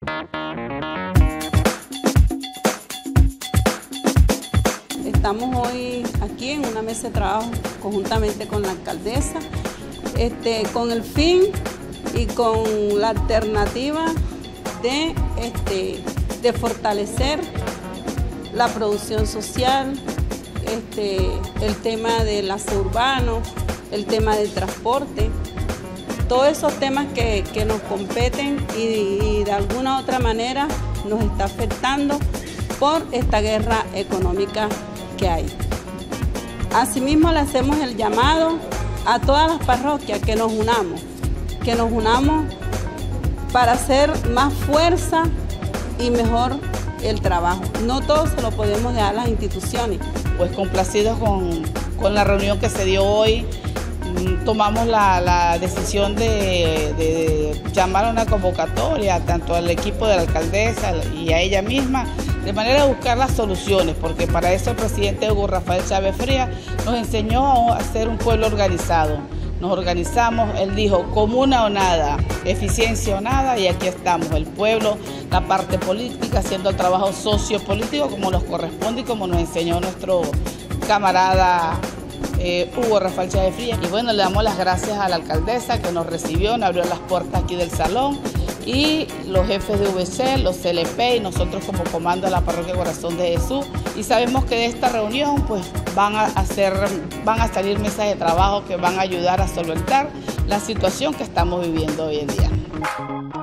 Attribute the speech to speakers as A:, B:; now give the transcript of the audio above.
A: Estamos hoy aquí en una mesa de trabajo conjuntamente con la alcaldesa, con el fin y con la alternativa de fortalecer la producción social, el tema del aseo urbano, el tema del transporte, todos esos temas que nos competen y de alguna u otra manera nos está afectando por esta guerra económica que hay. Asimismo, le hacemos el llamado a todas las parroquias que nos unamos para hacer más fuerza y mejor el trabajo. No todo se lo podemos dejar a las instituciones.
B: Pues complacidos con la reunión que se dio hoy, tomamos la decisión de llamar a una convocatoria tanto al equipo de la alcaldesa y a ella misma, de manera de buscar las soluciones, porque para eso el presidente Hugo Rafael Chávez Frías nos enseñó a ser un pueblo organizado. Nos organizamos, él dijo, comuna o nada, eficiencia o nada, y aquí estamos, el pueblo, la parte política, haciendo el trabajo sociopolítico como nos corresponde y como nos enseñó nuestro camarada Hugo Rafael Chávez Frías. Y bueno, le damos las gracias a la alcaldesa que nos recibió, nos abrió las puertas aquí del salón, y los jefes de VC, los CLP y nosotros como comando de la Parroquia Corazón de Jesús. Y sabemos que de esta reunión pues van a salir mesas de trabajo que van a ayudar a solventar la situación que estamos viviendo hoy en día.